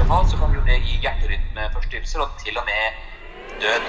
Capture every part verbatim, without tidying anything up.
verste fall så kan jo det gi hjerterytmeforstyrrelser og til og med død.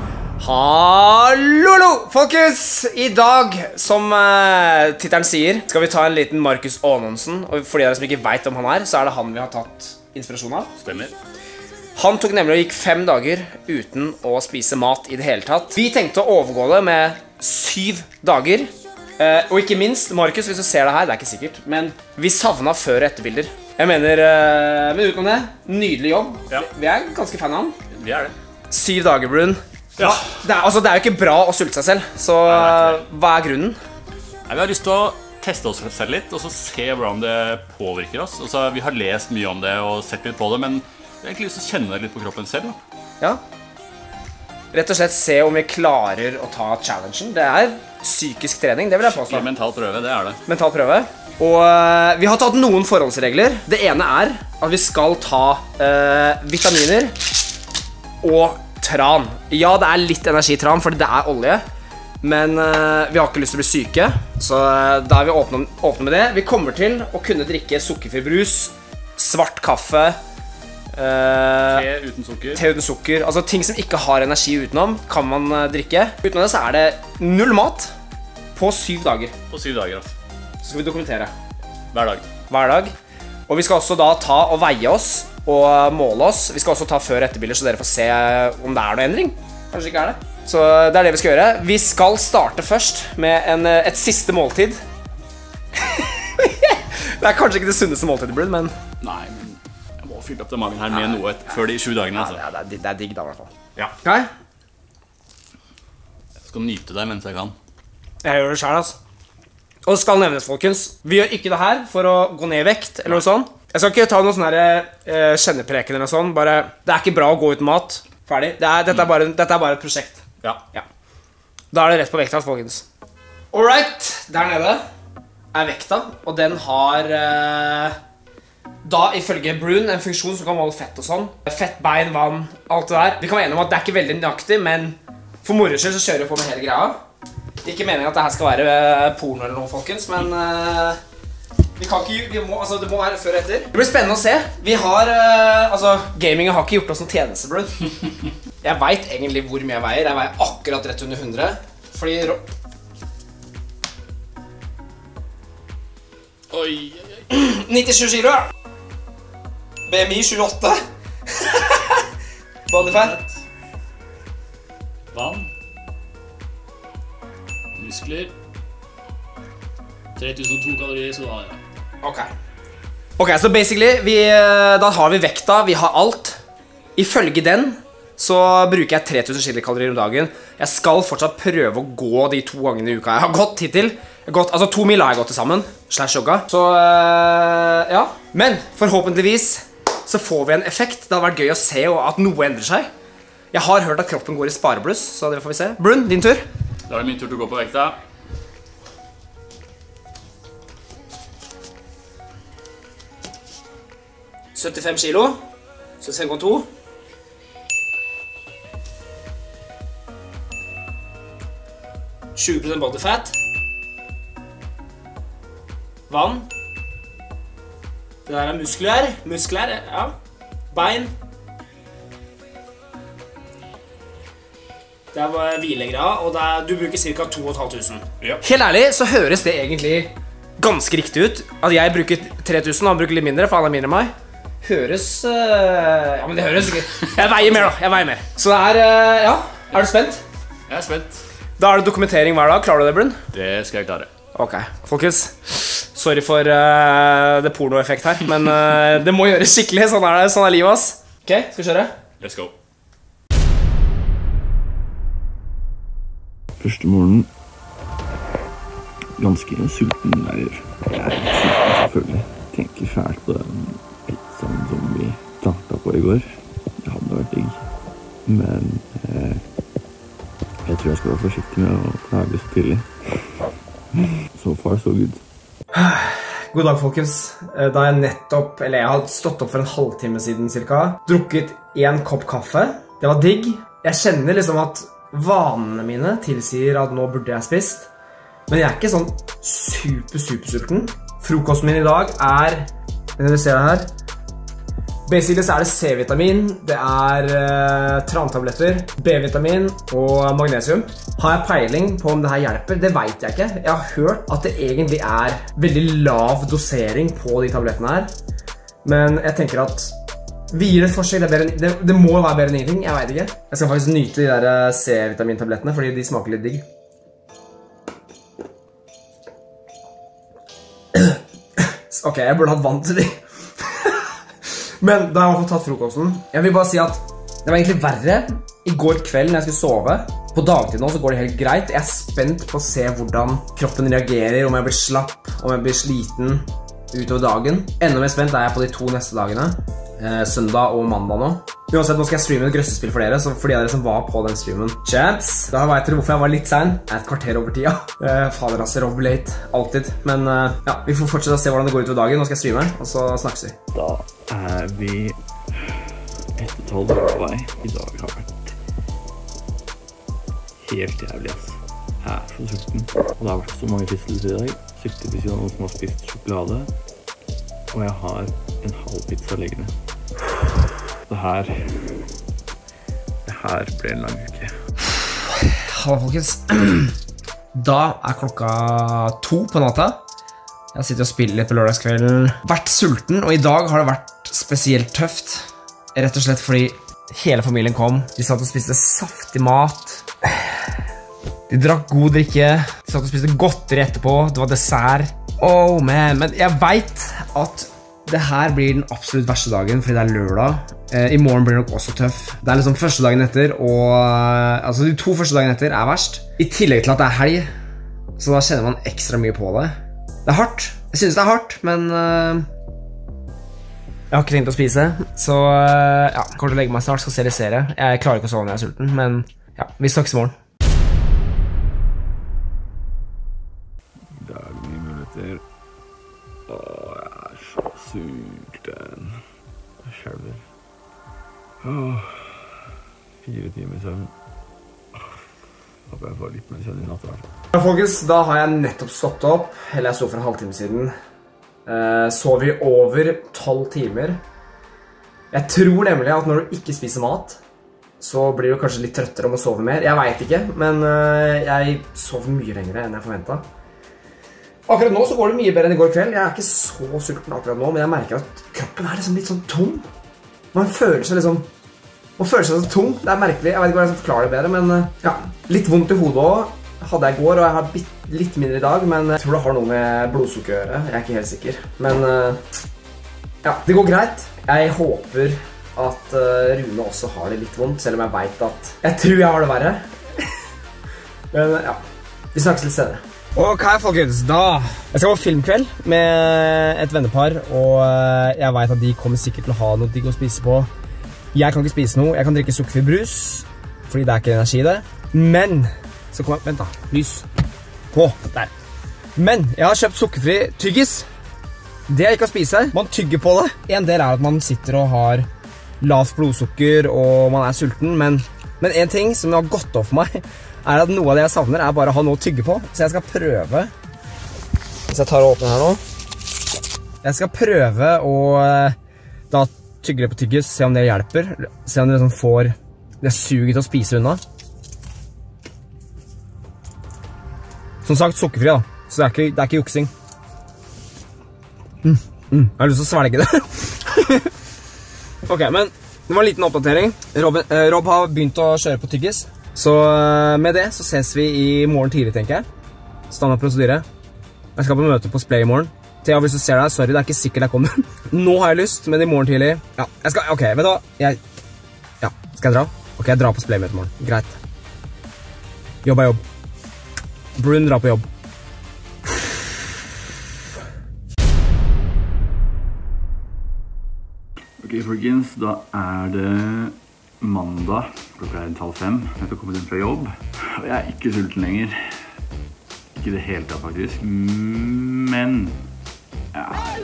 Hallo, folkens! I dag, som uh, tittelen sier, skal vi ta en liten Markus Aanonsen. Og for de av dere som ikke vet om han er, så er det han vi har tatt inspirasjon av. Stemmer. Han tok nemlig og gikk fem dager uten å spise mat i det hele tatt. Vi tenkte å overgå det med syv dager. Uh, og ikke minst, Markus, hvis du ser det her, det er ikke sikkert, men vi savnet før- og etterbilder. Jeg mener, uh, men utenom det, nydelig jobb. Ja. Vi er ganske fan av han. Vi er det. Syv dager, Brun. Ja. Det er, altså, det er jo ikke bra å sulte seg selv, så Nei, hva er grunnen? Nei, vi har lyst til å teste oss selv litt, og så se hvordan det påvirker oss. Altså, vi har lest mye om det og sett litt på det, men vi har egentlig lyst til å kjenne det litt på kroppen selv. Da. Ja. Rett og slett se om vi klarer å ta challengen. Det er psykisk trening, det vil jeg påstå. Skikkelig mental prøve, det er det. Mental prøve. Og uh, vi har tatt noen forholdsregler. Det ene er at vi skal ta uh, vitaminer og tran. Ja, det er litt energitran, fordi det er olje. Men uh, vi har ikke lyst til å bli syke, så uh, da er vi åpne, åpne med det. Vi kommer til å kunne drikke sukkerfri brus, svart kaffe, uh, Te uten sukker. te uten sukker. Altså ting som ikke har energi utenom, kan man uh, drikke. Utenom det så er det null mat på syv dager. På syv dager, altså. Så skal vi dokumentere. Hver dag. Hver dag. Og vi skal også da ta og veie oss og måle oss. Vi skal også ta før- og etterbilder, så dere får se om det er noe endring. Kanskje ikke er det. Så det er det vi skal gjøre. Vi skal starte først med en, et siste måltid. Det er kanskje ikke det sunneste måltidet, Brun, men Nei, men jeg må fylle opp den magen her med noe før de sju dagene, altså. ja, det, er, det er digg da, i hvert fall. Ja. Okay? Jeg skal nyte det mens jeg kan. Jeg gjør det selv, altså. Og det skal nevnes, folkens, vi gjør ikke det her for å gå ned i vekt, eller noe sånt. Jeg skal ikke ta noen sånne her, uh, kjennepreken eller noe sånt. Bare, det er ikke bra å gå uten mat. Ferdig. Det er, dette, er bare, dette er bare et prosjekt. Ja. Ja. Da er det rett på vekta, folkens. Alright, der nede er vekta, og den har uh, da ifølge Brun en funksjon som kan måle fett og sånn. Fett, bein, vann, alt det der. Vi kan være enige om at det er ikke veldig nøyaktig, men for moro skyld så kjører vi på med hele greia. Ikke meningen at det her skal være uh, porno eller noe, folkens, men uh, vi kan ikke, vi må, altså det må være før og etter. Det blir spennende å se. Vi har, uh, altså, gamingen har ikke gjort oss noen tjeneste, Brun. Jeg vet egentlig hvor mye jeg veier. Jeg veier akkurat rett under hundre. Fordi... Oi, oi, oi. nittisju kilo, ja. B M I tjueåtte. Body fat. Vann. Muskler. tre tusen og to kalorier, så da er det. Ok. Ok, så basically, vi, da har vi vekta, vi har alt. Ifølge den, så bruker jeg tre tusen kilokalorier om dagen. Jeg skal fortsatt prøve å gå de to gangene i uka. Jeg har gått hittil. Jeg har gått, altså to mil har jeg gått til sammen, slash jogga. Så, øh, ja. Men, forhåpentligvis, så får vi en effekt. Det har vært gøy å se at noe endrer seg. Jeg har hørt at kroppen går i sparebluss, så det får vi se. Brun, din tur. Da er det min tur til å gå på vekta. syttifem kilo. syttifem komma to. tjue prosent body fat. Vann. Det der er muskler. Muskler, ja. Bein. Det var hvilegreia, og det er, du bruker ca. to tusen fem hundre. Ja. Helt ærlig så høres det egentlig ganske riktig ut. At jeg bruker tre tusen og han bruker litt mindre, for han er mindre enn meg. Høres... Uh, ja, men det høres ikke... Jeg veier mer da, jeg veier mer. Så det er... Uh, ja, er du spent? Jeg er spent. Da er det dokumentering hver dag. Klarer du det, Brun? Det skal jeg klare. Ok, folkens. Sorry for uh, det pornoeffekt her, men uh, det må gjøres skikkelig. Sånn er det, sånn er livet, ass. Ok, skal vi kjøre? Let's go. Første morgenen. Ganske sulten der. Jeg er litt sulten, selvfølgelig. Tenker fælt på den pizzaen som vi startet på i går. Det hadde vært digg. Men eh, jeg tror jeg skal være forsiktig med å klage så tidlig. So far, so good. God dag, folkens. Da jeg nettopp, eller jeg har stått opp for en halvtime siden cirka, drukket en kopp kaffe. Det var digg. Jeg kjenner liksom at vanene mine tilsier at nå burde jeg spist. Men jeg er ikke sånn super, super sulten. Frokosten min i dag er, dere ser det her, Basically så er det C-vitamin, det er uh, trantabletter, B-vitamin og magnesium. Har jeg peiling på om det her hjelper? Det vet jeg ikke. Jeg har hørt at det egentlig er veldig lav dosering på de tablettene her. Men jeg tenker at vi gir et forsøk, det, enn, det, det må være bedre enn ingenting, jeg vet ikke. Jeg skal faktisk nyte de der C-vitamintablettene, fordi de smaker litt digg. Ok, jeg burde hatt vann til de. Men da har jeg fått tatt frokosten. Jeg vil bare si at det var egentlig verre i går kveld når jeg skulle sove. På dagtid nå så går det helt greit. Jeg er spent på å se hvordan kroppen reagerer, om jeg blir slapp, om jeg blir sliten utover dagen. Enda mer spent er jeg på de to neste dagene. Eh, søndag og mandag nå. Uansett, nå skal jeg streame et grøssespill for dere, så for de av dere som var på den streamen. Champs! Da vet dere hvorfor jeg var litt sen. Jeg er et kvarter over tida. Eh, fader altså, Rob late. Alltid. Men eh, ja, vi får fortsette å se hvordan det går utover dagen. Nå skal jeg streame, og så snakkes vi. Da er vi etter tolv på vei. I dag har vært helt jævlig, ass. Jeg er så sulten. Og det har vært så mange fistelser i dag. Sykter ved siden av noen som har spist sjokolade. Og jeg har en halv pizza liggende. Det her... Det her ble en lang uke. Hallo, folkens. Da er klokka to på natta. Jeg sitter og spiller litt på lørdagskvelden. Vært sulten, og i dag har det vært spesielt tøft. Rett og slett fordi hele familien kom. De satt og spiste saftig mat. De drakk god drikke. De satt og spiste godteri etterpå. Det var dessert. Oh man, men jeg vet at det her blir den absolutt verste dagen fordi det er lørdag. Eh, I morgen blir det nok også tøff. Det er liksom første dagen etter, og altså de to første dagen etter er verst. I tillegg til at det er helg, så da kjenner man ekstra mye på det. Det er hardt. Jeg synes det er hardt, men uh, jeg har ikke tenkt å spise. Så uh, ja, kommer til å legge meg snart, skal se litt serie. Jeg klarer ikke å sove når jeg er sulten, men ja, vi snakkes i morgen. Det er mye muligheter. Åh, jeg er så sulten. Jeg skjelver. Åh, fire timer søvn. Håper jeg får litt mer søvn i natt i hvert fall. Ja, folkens, da har jeg nettopp stått opp, eller jeg stod for en halvtime siden. Eh, sov i over tolv timer. Jeg tror nemlig at når du ikke spiser mat, så blir du kanskje litt trøttere om å sove mer. Jeg vet ikke, men uh, jeg sover mye lengre enn jeg forventet. Akkurat nå så går det mye bedre enn i går kveld. Jeg er ikke så sulten akkurat nå, men jeg merker at kroppen er liksom litt sånn tom. Man føler seg liksom... Man føler seg så tom. Det er merkelig. Jeg vet ikke hvordan jeg skal forklare det bedre, men uh, ja. Litt vondt i hodet også hadde jeg i går, og jeg har bitt, litt mindre i dag, men jeg tror det har noe med blodsukker å gjøre. Jeg er ikke helt sikker. Men uh, ja, det går greit. Jeg håper at uh, Rune også har det litt vondt, selv om jeg vet at jeg tror jeg har det verre. Men ja, vi snakkes litt senere. Ok, folkens, da jeg skal på filmkveld med et vennepar, og jeg vet at de kommer sikkert til å ha noe digg å spise på. Jeg kan ikke spise noe, jeg kan drikke sukkerfri brus, fordi det er ikke energi i det. Men, så kommer jeg, vent da, lys på, der. Men, jeg har kjøpt sukkerfri tyggis. Det er ikke å spise, man tygger på det. En del er at man sitter og har lavt blodsukker, og man er sulten, men, men en ting som har gått opp for meg, er at noe av det jeg savner er bare å ha noe å tygge på. Så jeg skal prøve, hvis jeg tar og åpner her nå, jeg skal prøve å da tygge det på tyggis, se om det hjelper, se om det liksom får det suget til å spise unna. Som sagt, sukkerfri da, så det er ikke, det er ikke juksing. Mm, mm, jeg har lyst til å svelge det. Ok, men det var en liten oppdatering. Rob, eh, Rob har begynt å kjøre på tyggis. Så med det så ses vi i morgen tidlig, tenker jeg. Standard prosedyre. Jeg skal på møte på Splay i morgen. Thea, hvis du ser deg, sorry, det er ikke sikkert jeg kommer. Nå har jeg lyst, men i morgen tidlig. Ja, jeg skal, ok, vet du hva? Jeg, ja, skal jeg dra? Ok, jeg drar på Splay-møte i morgen. Greit. Jobb er jobb. Brun drar på jobb. Ok, folkens, da er det mandag, klokka er halv fem. Jeg har kommet inn fra jobb, og jeg er ikke sulten lenger. Ikke det hele tatt, faktisk. Men ja,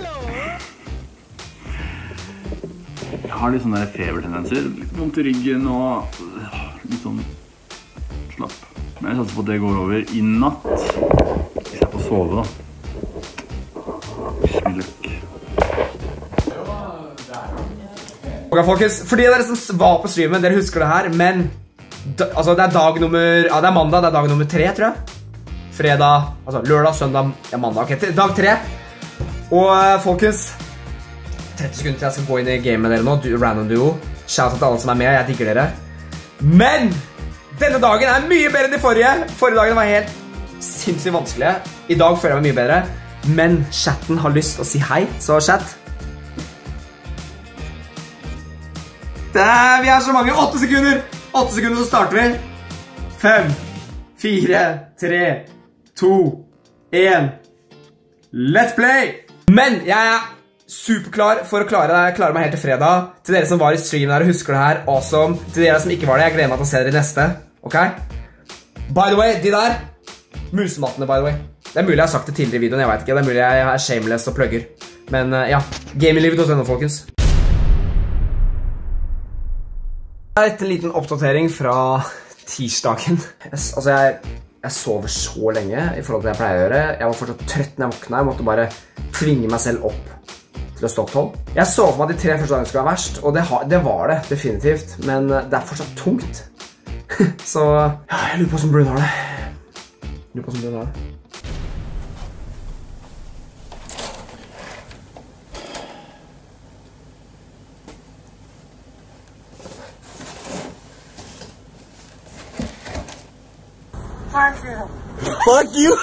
jeg har litt sånne febertendenser, litt vondt i ryggen og litt sånn slapp. Men jeg satser på at det går over i natt, hvis jeg får sove da. Wish me luck. Ok, folkens, for de av dere som var på streamen, dere husker det her, men da, altså, det er dag nummer, ja, det er mandag, det er dag nummer tre, tror jeg. Fredag, altså lørdag, søndag, ja, mandag, ok, dag tre. Og folkens, tretti sekunder til jeg skal gå inn i game med dere nå, du, random duo. Shout out til alle som er med, jeg digger dere. Men denne dagen er mye bedre enn de forrige. Forrige dagen var helt sinnssykt vanskelig. I dag føler jeg meg mye bedre. Men chatten har lyst til å si hei, så chat. Der, vi er så mange, åtte sekunder. åtte sekunder, så starter vi. fem, fire, tre, to, en. Let's play! Men jeg er superklar for å klare, klare meg helt til fredag. Til dere som var i streamen her og husker det her, awesome. Til dere som ikke var det, jeg gleder meg til å se dere i neste. Ok? By the way, de der, musemattene by the way. Det er mulig jeg har sagt det tidligere i videoen, jeg vet ikke. Det er mulig jeg er shameless og plugger. Men uh, ja, gaminglivet punkt no, folkens. Det er en liten oppdatering fra tirsdagen. Jeg, altså, jeg, jeg sover så lenge i forhold til det jeg pleier å gjøre. Jeg var fortsatt trøtt når jeg våkna. Jeg måtte bare tvinge meg selv opp til å stå opp tolv. Jeg så for meg at de tre første dagene skulle være verst, og det, ha, det var det, definitivt. Men det er fortsatt tungt. Så ja, jeg lurer på hvordan Brun har det. Jeg lurer på hvordan Brun har det. Fuck you!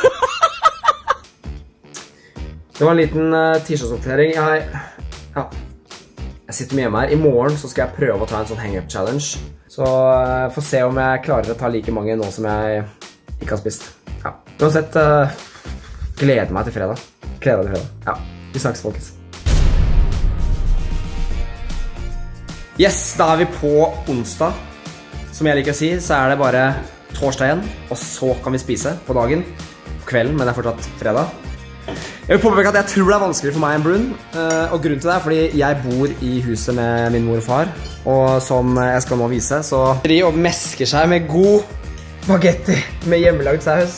Det var en liten uh, tirsdagsoppdatering. Jeg, ja, jeg sitter mye hjemme her. I morgen så skal jeg prøve å ta en sånn hang-up challenge. Så uh, får se om jeg klarer å ta like mange nå som jeg ikke har spist. Ja, uansett, uh, gleder meg til fredag. Gleder meg til fredag. Ja, vi snakkes, folkens. Yes, da er vi på onsdag. Som jeg liker å si, så er det bare torsdag igjen, og så kan vi spise på dagen, på kvelden, men det er fortsatt fredag. Jeg vil påpeke at jeg tror det er vanskeligere for meg enn Brun, og grunnen til det er fordi jeg bor i huset med min mor og far, og som jeg skal nå vise, så de og mesker seg med god bagetti med hjemmelagd saus.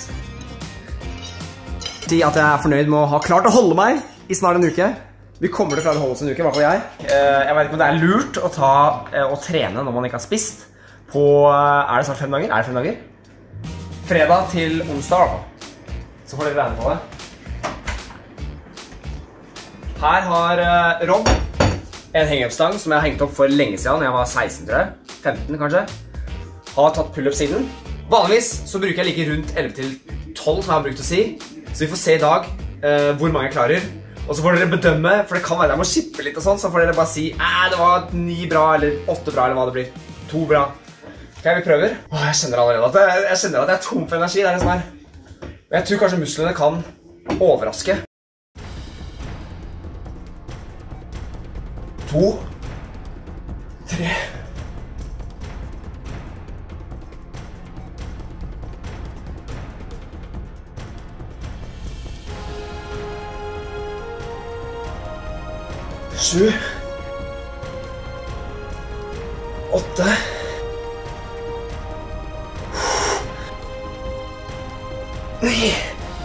Si at jeg er fornøyd med å ha klart å holde meg i snart en uke. Vi kommer til å klare å holde oss en uke, i hvert fall jeg. Jeg vet ikke om det er lurt å ta og trene når man ikke har spist. På, er det snart fem dager? Er det fem dager? Fredag til onsdag, så får dere regne på det. Her har uh, Rob en hang-up-stang som jeg har hengt opp for lenge siden, når jeg var seksten, tror jeg. femten kanskje. Har tatt pull-up siden. Vanligvis så bruker jeg like rundt elleve til tolv, som jeg har brukt å si. Så vi får se i dag uh, hvor mange jeg klarer. Og så får dere bedømme, for det kan være jeg må skippe litt og sånn, så får dere bare si, eh, det var ni bra, eller åtte bra, eller hva det blir. To bra. Ok, vi prøver. Åh, jeg kjenner allerede at jeg, jeg kjenner at jeg er tom for energi, det er det som er. Og jeg tror kanskje musklene kan overraske. To. Tre. Sju. Åtte. Nei.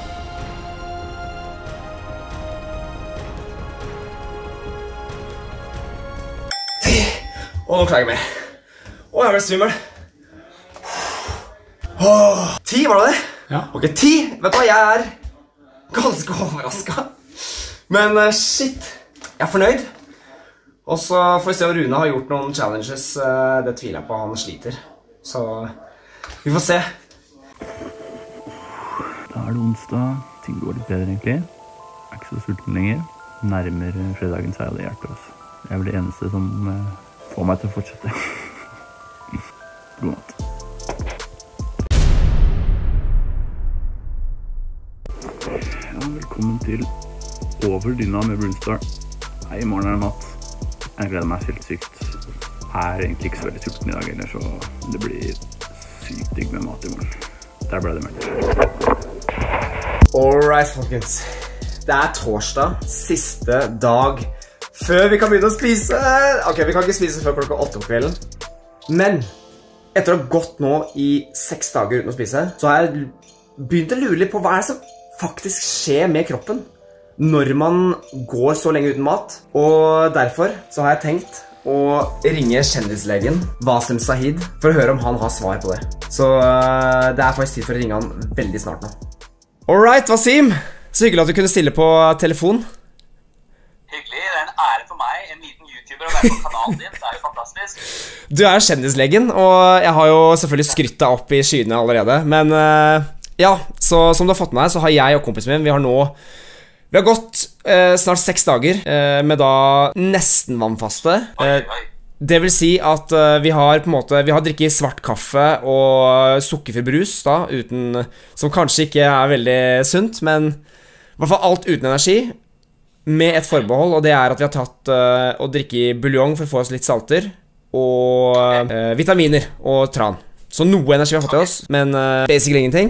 Ti. Og nå klarer jeg meg. Å, jeg ble svimmel. Ti, var det det? Ja. Ok, ti. Vet du hva, jeg er ganske overrasket. Men uh, shit, jeg er fornøyd. Og så får vi se om Rune har gjort noen challenges. Uh, det tviler jeg på, han sliter. Så vi får se. Da er det onsdag, ting går litt bedre egentlig. Jeg er ikke så sulten lenger. Nærmere fredagen så er det hjertet. Altså. Jeg er vel det eneste som uh, får meg til å fortsette. God natt. Ja, velkommen til Over Dyna med Brunstar. Nei, i morgen er det mat. Jeg gleder meg helt sykt. Jeg er egentlig ikke så veldig sulten i dag heller, så det blir sykt digg med mat i morgen. Der ble det meldt. Alright, folkens. Det er torsdag, siste dag før vi kan begynne å spise. Ok, vi kan ikke spise før klokka åtte på kvelden. Men etter å ha gått nå i seks dager uten å spise, så har jeg begynt å lure litt på hva er det som faktisk skjer med kroppen når man går så lenge uten mat. Og derfor så har jeg tenkt å ringe kjendislegen Wasim Sahid for å høre om han har svar på det. Så uh, det er faktisk tid for å ringe han veldig snart nå. Alright, Wasim. Så hyggelig at du kunne stille på telefon. Hyggelig, det er en ære for meg, en liten YouTuber, å være på kanalen din. Det er jo fantastisk. Du er kjendislegen, og jeg har jo selvfølgelig skrytt deg opp i skyene allerede. Men uh, ja, så som du har fått med deg, så har jeg og kompisen min, vi har nå Vi har gått uh, snart seks dager uh, med da nesten vannfaste. Oi, Uh, oi. det vil si at uh, vi har på en måte Vi har drikket svart kaffe og sukkerfri brus da, uten, som kanskje ikke er veldig sunt, men i hvert fall alt uten energi, med et forbehold, og det er at vi har tatt uh, å drikke buljong for å få oss litt salter, og uh, vitaminer og tran. Så noe energi vi har fått i oss, men uh, basically ingenting.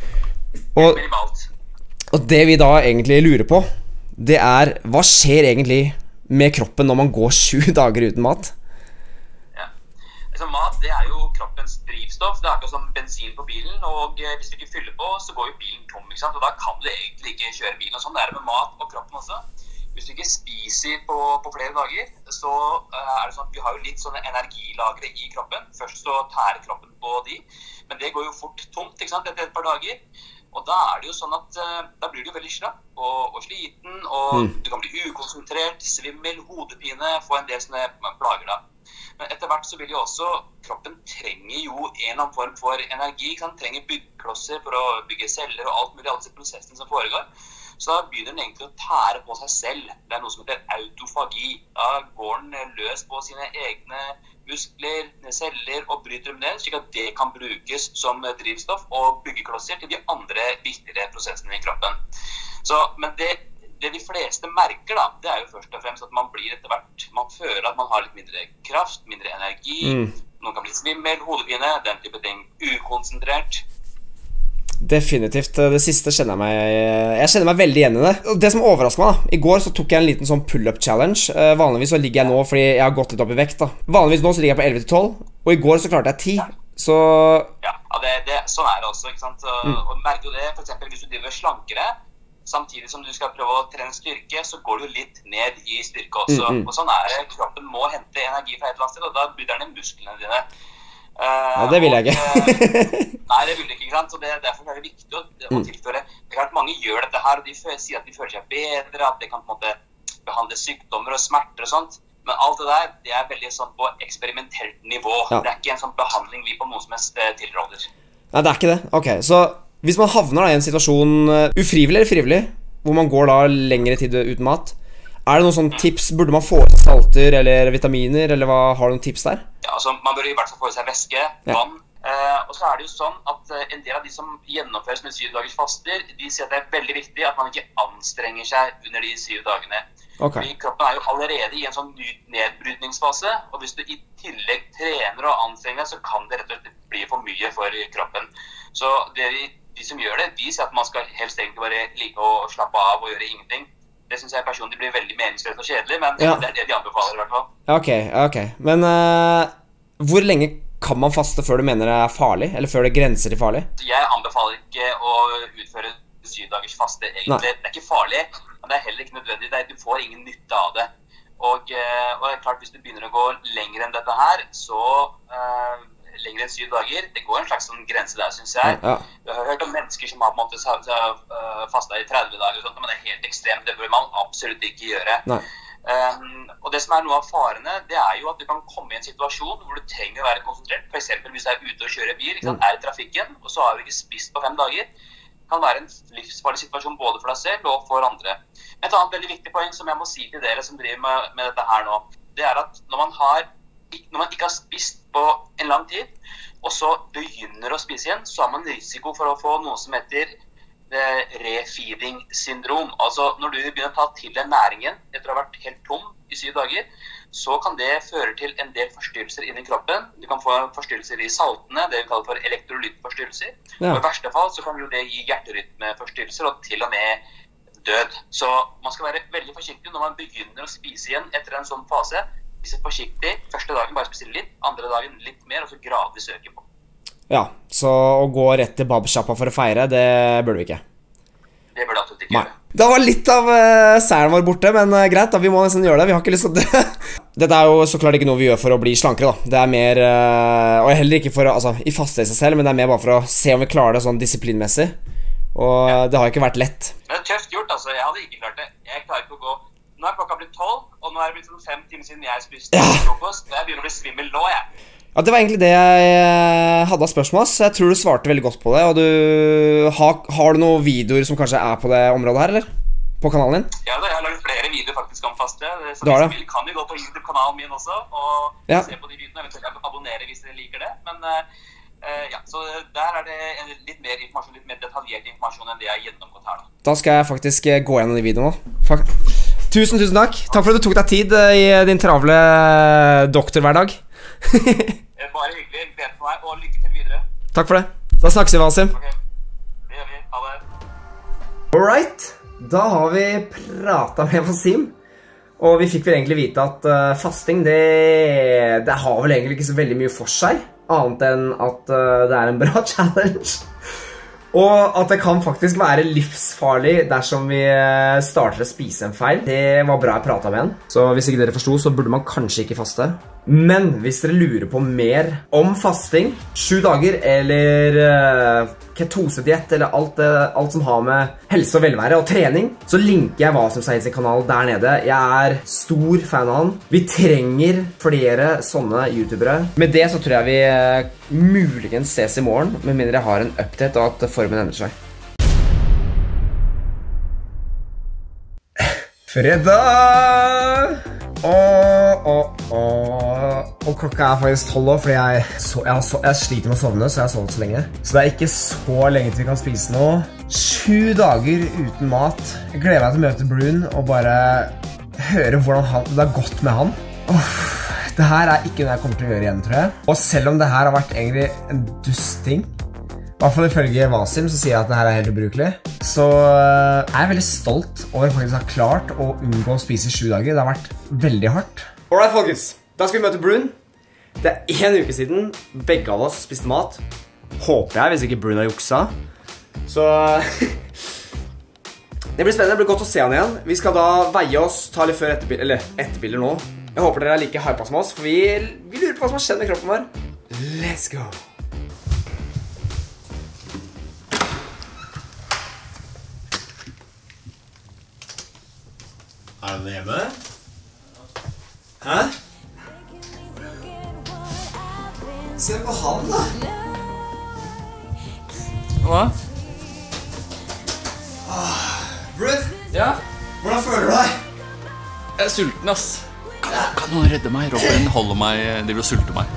Og, Minimalt. og det vi da egentlig lurer på, det er, hva skjer egentlig med kroppen når man går sju dager uten mat? Ja. Altså, mat, det er jo kroppens drivstoff. Det er ikke som bensin på bilen, og eh, hvis du ikke fyller på, så går jo bilen tom, ikke sant? Og da kan du egentlig ikke kjøre bilen, og sånn det er det med mat og kroppen også. Hvis du ikke spiser på, på flere dager, så uh, er det sånn at vi har jo litt sånne energilagre i kroppen. Først så tærer kroppen på de, men det går jo fort tomt, ikke sant, etter et par dager. Og da er det jo sånn at uh, da blir du veldig slapp og, og sliten, og mm. du kan bli ukonsentrert, svimmel, hodepine, få en del sånne plager da. Men etter hvert så vil jo også, kroppen trenger jo en eller annen form for energi, ikke sant? Trenger byggeklosser for å bygge celler og alt mulig, alle disse prosessene som foregår. Så da begynner den egentlig å tære på seg selv. Det er noe som heter autofagi. Da går den løs på sine egne muskler, celler og bryter dem ned, slik at det kan brukes som drivstoff og byggeklosser til de andre viktigere prosessene i kroppen. Så, men det, det de fleste merker da, det er jo først og fremst at man blir etter hvert, man føler at man har litt mindre kraft, mindre energi, mm. noen kan bli svimmel, hodepine, den type ting, ukonsentrert. Definitivt, det siste kjenner jeg meg Jeg kjenner meg veldig igjen i det. Det som overrasket meg da, i går så tok jeg en liten sånn pull-up challenge. uh, Vanligvis så ligger jeg nå, fordi jeg har gått litt opp i vekt da. Vanligvis nå så ligger jeg på elleve til tolv, og i går så klarte jeg ti. Så ja, det, det, sånn er det også, ikke sant. Og, mm. og merker du det, for eksempel hvis du driver slankere, samtidig som du skal prøve å trene styrke, så går du litt ned i styrke også. Mm, mm. Og sånn er det, kroppen må hente energi fra et eller annet sted, og da bryter den musklene dine. Uh, ja, det vil jeg ikke. Nei, det vil jeg ikke, ikke sant? Så det, derfor er det viktig å, å tilføre. Det er klart mange gjør dette her, og de sier at de føler seg bedre, at de kan på en måte behandle sykdommer og smerter og sånt. Men alt det der, det er veldig sånn på eksperimentelt nivå. Ja. Det er ikke en sånn behandling vi på noen som helst tilråder. Nei, det er ikke det. Ok, så hvis man havner da i en situasjon, ufrivillig eller frivillig, hvor man går da lengre tid uten mat, er det noen sånne tips? Burde man få i seg salter eller vitaminer, eller hva, har du noen tips der? Ja, altså man bør i hvert fall få i seg væske, vann. Ja. Eh, og så er det jo sånn at eh, en del av de som gjennomføres med syv dagers faster, de sier at det er veldig viktig at man ikke anstrenger seg under de syv dagene. Okay. Fordi kroppen er jo allerede i en sånn nedbrytningsfase, og hvis du i tillegg trener og anstrenger deg, så kan det rett og slett bli for mye for kroppen. Så det, de som gjør det, de sier at man skal helst egentlig bare ligge og slappe av og gjøre ingenting. Det synes jeg personlig blir veldig meningsløst og kjedelig, men ja. Det er det de anbefaler i hvert fall. Ok, ok. Men uh, hvor lenge kan man faste før du mener det er farlig, eller før det grenser til farlig? Jeg anbefaler ikke å utføre syv dagers faste egentlig. Nei. Det er ikke farlig, men det er heller ikke nødvendig. Det er, du får ingen nytte av det. Og, uh, og det er klart, hvis du begynner å gå lenger enn dette her, så... Uh, lenger enn syv dager, det går en slags sånn grense der, synes jeg. Ja, ja. Jeg har hørt om mennesker som har på en måte uh, fastet i tretti dager, og sånt, men det er helt ekstremt, det bør man absolutt ikke gjøre. Um, og det som er noe av farene, det er jo at du kan komme i en situasjon hvor du trenger å være konsentrert, for eksempel hvis du er ute og kjører bil, ikke sant, er i trafikken, og så har du ikke spist på fem dager. Det kan være en livsfarlig situasjon både for deg selv og for andre. Et annet veldig viktig poeng som jeg må si til dere som driver med, med dette her nå, det er at når man har når man ikke har spist på en lang tid, og så begynner å spise igjen, så har man risiko for å få noe som heter refeeding-syndrom. Altså når du begynner å ta til deg næringen etter å ha vært helt tom i syv dager, så kan det føre til en del forstyrrelser inni kroppen. Du kan få forstyrrelser i saltene, det vi kaller for elektrolytforstyrrelser. Ja. Og i verste fall så kan jo det gi hjerterytmeforstyrrelser og til og med død. Så man skal være veldig forsiktig når man begynner å spise igjen etter en sånn fase. Spise forsiktig, første dagen bare spise litt, andre dagen litt mer, og så gradvis øke på. Ja, så å gå rett til babshappa for å feire, det burde vi ikke. Det burde absolutt ikke gjøre. Det var litt av uh, seieren vår borte, men uh, greit da, vi må nesten gjøre det. Vi har ikke lyst til å dø. Dette er jo så klart ikke noe vi gjør for å bli slankere da. Det er mer, uh, og heller ikke for å, altså, i faste i seg selv, men det er mer bare for å se om vi klarer det sånn disiplinmessig. Og ja. Det har ikke vært lett. Det er tøft gjort, altså. Jeg hadde ikke klart det. Jeg klarer ikke å gå. Nå er klokka blitt tolv, og nå er det blitt sånn fem timer siden jeg spiste ja. frokost. Jeg begynner å bli svimmel nå, jeg. Ja, det var egentlig det jeg hadde av spørsmål, så jeg tror du svarte veldig godt på det. Og du, har, har du noen videoer som kanskje er på det området her, eller? På kanalen din? Ja, da, jeg har laget flere videoer faktisk om faste. Så du har det? Hvis du vil, kan du gå på YouTube-kanalen min også, og ja. se på de videoene, eventuelt abonnere hvis dere liker det. Men uh, ja, så der er det litt mer informasjon, litt mer detaljert informasjon enn det jeg har gjennomgått her da. Da skal jeg faktisk gå gjennom de videoene. Fuck. Tusen, tusen takk. Takk for at du tok deg tid i din travle doktorhverdag. Bare hyggelig, glede for meg, og lykke til videre. Takk for det. Da snakkes vi, Wasim. Ok, det gjør vi. Ha det. Alright, da har vi pratet med Wasim, og vi fikk vel egentlig vite at uh, fasting, det, det har vel egentlig ikke så veldig mye for seg, annet enn at uh, det er en bra challenge. Og at det kan faktisk være livsfarlig dersom vi starter å spise en feil. Det var bra jeg pratet med en. Så hvis ikke dere forstod, så burde man kanskje ikke faste. Men hvis dere lurer på mer om fasting, sju dager, eller uh, ketosediett, eller alt, uh, alt som har med helse og velvære og trening, så linker jeg Wasim Saeed sin kanal der nede. Jeg er stor fan av han. Vi trenger flere sånne youtubere. Med det så tror jeg vi uh, muligens ses i morgen, med mindre jeg har en update og at formen endrer seg. Fredag! Åh, åh, åh. Og klokka er faktisk tolv år, fordi jeg, så, jeg, så, jeg sliter med å sovne, så jeg har sovet så lenge. Så det er ikke så lenge til vi kan spise noe. Sju dager uten mat. Jeg gleder meg til å møte Brune og bare høre hvordan han, det har gått med han. Åh, det her er ikke noe jeg kommer til å gjøre igjen, tror jeg. Og selv om det her har vært egentlig en dusting, i hvert fall ifølge Wasim så sier jeg at det her er helt ubrukelig. Så er jeg veldig stolt over faktisk å ha klart å unngå å spise i sju dager. Det har vært veldig hardt. Alright, folkens. Da skal vi møte Brune. Det er en uke siden begge av oss spiste mat. Håper jeg, hvis ikke Brune har juksa. Så det blir spennende, det blir godt å se han igjen. Vi skal da veie oss, ta litt før etterbilder, eller etterbilder nå. Jeg håper dere er like hypa som oss, for vi, vi lurer på hva som har skjedd med kroppen vår. Let's go! Er den hjemme? Hæ? Se på han da! Hva? Brune? Ja? Hvordan føler du deg? Jeg er sulten, ass. Kan, kan noen redde meg? Robin holder meg, de vil sulte meg.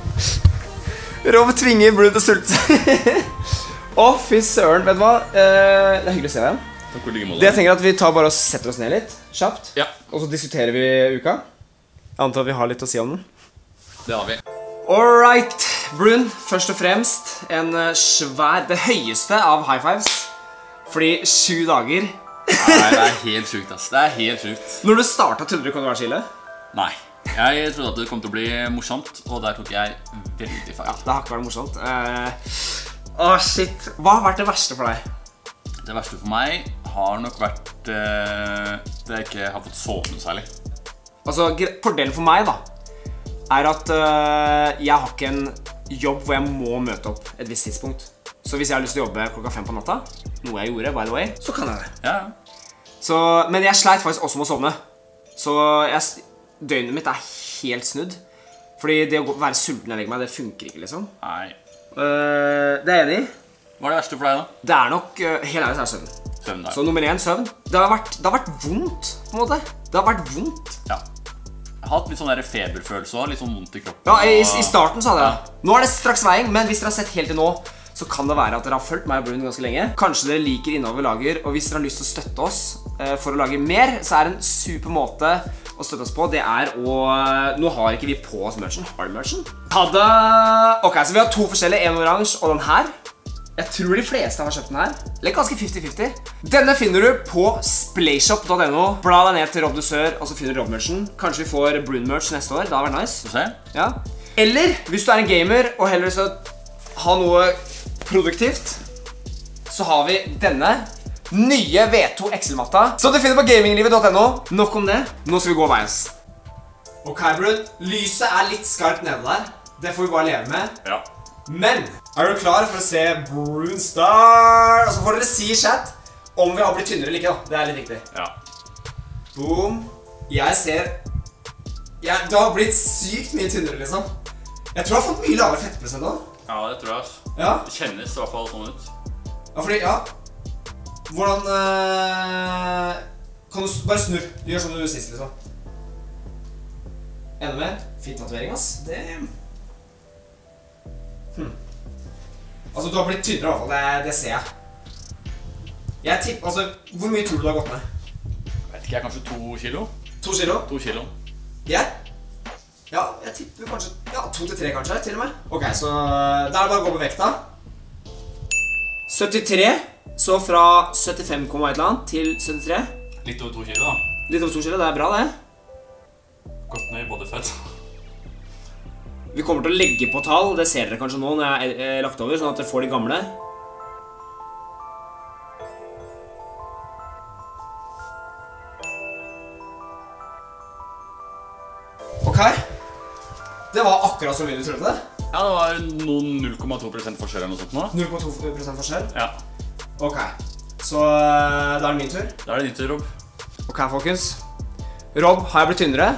Robin tvinger Brune til å sulte seg. Å, fy søren, vet du hva? Eh, det er hyggelig å se deg igjen. Takk for like måte. Det jeg tenker at vi tar bare og setter oss ned litt, kjapt. Ja. Og så diskuterer vi uka. Jeg antar at vi har litt å si om den. Det har vi. Alright, Brune, først og fremst en svær, det høyeste av high fives. Fordi sju dager. Nei, det er helt sykt, ass. Det er helt sykt. Når du startet, trodde du det kom til å være chille? Nei. Jeg trodde at det kom til å bli morsomt, og der tok jeg veldig feil. Ja, det har ikke vært morsomt. Åh, uh, oh, shit. Hva har vært det verste for deg? Det verste for meg har nok vært uh, det jeg ikke har fått sove noe særlig. Altså, fordelen for meg da, er at uh, jeg har ikke en jobb hvor jeg må møte opp et visst tidspunkt. Så hvis jeg har lyst til å jobbe klokka fem på natta, noe jeg gjorde, by the way, så kan jeg det. Ja. Så, men jeg sleit faktisk også med å sovne. Så jeg, døgnet mitt er helt snudd. Fordi det å være sulten jeg legger meg, det funker ikke liksom. Nei. Uh, det er jeg enig i. Hva er det verste for deg da? Det er nok, uh, helt ærlig så er det søvn. Søvn der. Så nummer én, søvn. Det har, vært, det har vært vondt, på en måte. Det har vært vondt. Ja. Jeg har hatt litt sånn der feberfølelse også, litt sånn vondt i kroppen. Ja, i, i starten så hadde jeg det. Nå er det straks veiing, men hvis dere har sett helt til nå, så kan det være at dere har fulgt meg og Brune ganske lenge. Kanskje dere liker innholdet vi lager, og hvis dere har lyst til å støtte oss uh, for å lage mer, så er det en super måte å støtte oss på. Det er å... Nå har ikke vi på oss merchen. Har du merchen? Hadde... Ok, så vi har to forskjellige, en oransje og den her. Jeg tror de fleste har kjøpt den her. Eller ganske fifty fifty. Denne finner du på splayshop punktum no. Bla deg ned til Rob du Sør, og så finner du Rob-merchen. Kanskje vi får Brune-merch neste år. Det hadde vært nice. Få se. Ja. Eller, hvis du er en gamer og heller vil ha noe produktivt, så har vi denne nye V to Excel-matta, som du finner på gaminglivet punktum no. Nok om det. Nå skal vi gå veiens. Ok, Brun. Lyset er litt skarpt nede der. Det får vi bare leve med. Ja. Men, er du klar for å se Brun Star? Og så får dere si i chat om vi har blitt tynnere eller ikke da. Det er litt viktig. Ja. Boom. Jeg ser... Ja, du har blitt sykt mye tynnere, liksom. Jeg tror jeg har fått mye lavere fettprosent da. Ja, det tror jeg. Ja. Det kjennes i hvert fall sånn ut. Ja, fordi, ja. Hvordan... Øh... Kan du bare snurr? Gjør som du sist, liksom. Enda mer. Fin tatovering, ass. Det... Hm. Altså, du har blitt tynnere i hvert fall. Det, det ser jeg. Jeg tipper... Altså, hvor mye tror du du har gått ned? Vet ikke, jeg kanskje to kilo? To kilo? To kilo. Ja. Ja, jeg tipper kanskje... Ja, to til tre kanskje, til og med. Ok, så... Da er det bare å gå på vekta. syttitre. Så fra syttifem komma et eller annet til syttitre. Litt over to kilo da. Litt over to kilo, det er bra det. Gått ned i bodyfett. Vi kommer til å legge på tall, det ser dere kanskje nå når jeg er lagt over, sånn at dere får de gamle. Ok. Det var akkurat som vi trodde det. Ja, det var noen null komma to prosent forskjell eller noe sånt nå. null komma to prosent forskjell? Ja. Ok. Så da er det min tur. Da er det din tur, Rob. Ok, folkens. Rob, har jeg blitt tynnere?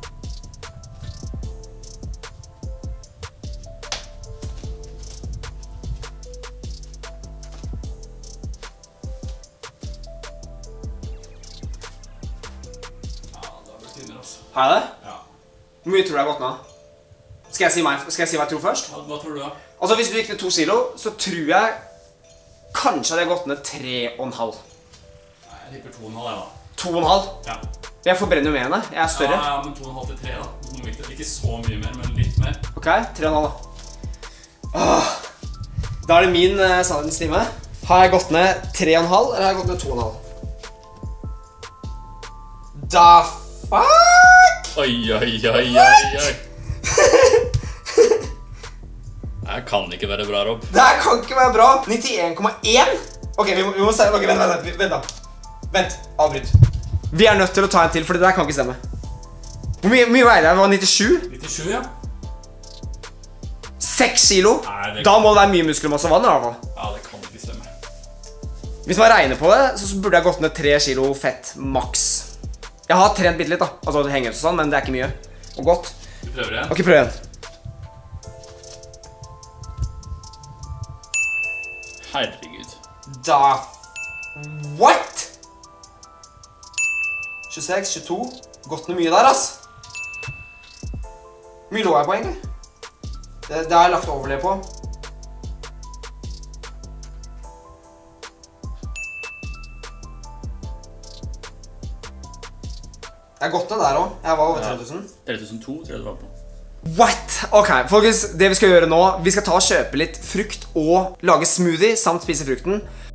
Har jeg det? Ja. Hvor mye tror du jeg har gått nå? Skal jeg si, meg, skal jeg si hva jeg tror først? Hva, hva tror du da? Altså, hvis du gikk ned to kilo, så tror jeg kanskje hadde jeg gått ned tre og en halv. Nei, jeg tipper to og en halv, jeg da. To og en halv? Ja. Jeg forbrenner jo mer enn det. Jeg er større. Ja, ja, men to og en halv til tre da. Noe viktig. Ikke så mye mer, men litt mer. Ok, tre og en halv da. Åh. Da er det min uh, sannhetens time. Har jeg gått ned tre og en halv, eller har jeg gått ned to og en halv? Da fuck! Oi, oi, oi, oi, oi. Det kan ikke være bra, Rob. Det her kan ikke være bra. nittien komma én. Ok, vi må, vi må se. Ok, vent, vent, vent, vent da. Vent, avbryt. Vi er nødt til å ta en til, for det der kan ikke stemme. Hvor mye, mye veier det? Det var nittisju? nittisju, ja. seks kilo? Nei, det... Da må det være mye muskelmasse vann i hvert fall. Ja, det kan ikke stemme. Hvis man regner på det, så burde jeg gått ned tre kilo fett, maks. Jeg har trent bitte litt da. Altså, det henger ut sånn, men det er ikke mye. Og godt. Du prøver igjen? Ok, prøv igjen. Herregud. Da... What? tjueseks, tjueto. Gått ned mye der, ass. Hvor mye lå jeg på, egentlig? Det, det har jeg lagt overle på. Jeg har gått ned der også. Jeg var over tre tusen. tre tusen to tror jeg du var på. What? Ok, folkens, det vi skal gjøre nå, vi skal ta og kjøpe litt frukt og lage smoothie samt spise frukten.